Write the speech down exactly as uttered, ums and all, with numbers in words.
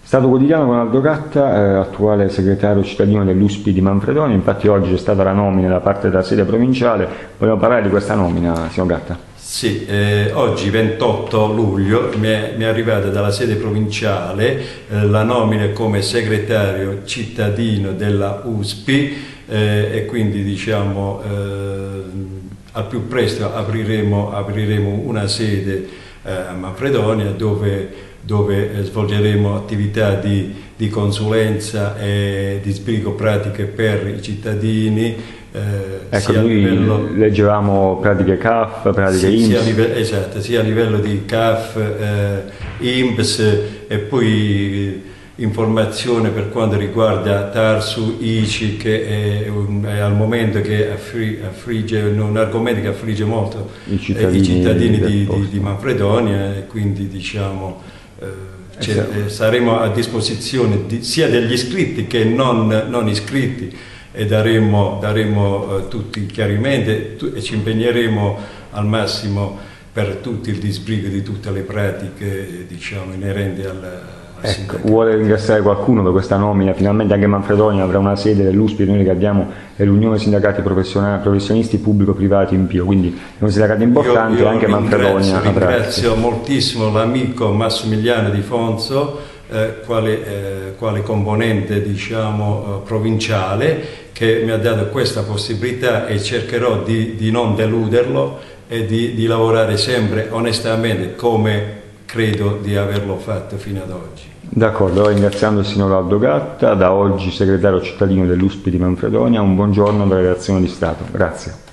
Stato Quotidiano con Aldo Gatta, eh, attuale segretario cittadino dell'U S P I di Manfredonia. Infatti oggi c'è stata la nomina da parte della sede provinciale. Vogliamo parlare di questa nomina, signor Gatta? Sì, eh, oggi ventotto luglio mi è, mi è arrivata dalla sede provinciale eh, la nomina come segretario cittadino della U S P I eh, e quindi diciamo eh, al più presto apriremo, apriremo una sede eh, a Manfredonia dove dove svolgeremo attività di, di consulenza e di sbrigo pratiche per i cittadini. Eh, ecco, sia noi livello, leggevamo pratiche C A F, pratiche sì, I N P S. Sia a livello, esatto, sia a livello di C A F, eh, I N P S e poi informazione per quanto riguarda Tarsu, I C I, che è, un, è al momento che affligge, un argomento che affligge molto i cittadini, i cittadini di, di, di Manfredonia, e quindi diciamo eh, saremo a disposizione di, sia degli iscritti che non, non iscritti, e daremo, daremo eh, tutti i chiarimenti tu, e ci impegneremo al massimo per tutto il disbrigo di tutte le pratiche diciamo inerenti al Ecco, vuole ringraziare qualcuno per questa nomina? Finalmente anche Manfredonia avrà una sede dell'U S P I, noi che abbiamo è l'Unione Sindacati Professionisti Pubblico-Privati in Pio, quindi è un sindacato importante. Io, io e anche Manfredonia ringrazio, ringrazio moltissimo l'amico Massimiliano Di Fonso, eh, quale, eh, quale componente diciamo, eh, provinciale, che mi ha dato questa possibilità, e cercherò di, di non deluderlo e di, di lavorare sempre onestamente come credo di averlo fatto fino ad oggi. D'accordo, ringraziando il signor Aldo Gatta, da oggi segretario cittadino dell'U S P I di Manfredonia. Un buongiorno dalla redazione di Stato. Grazie.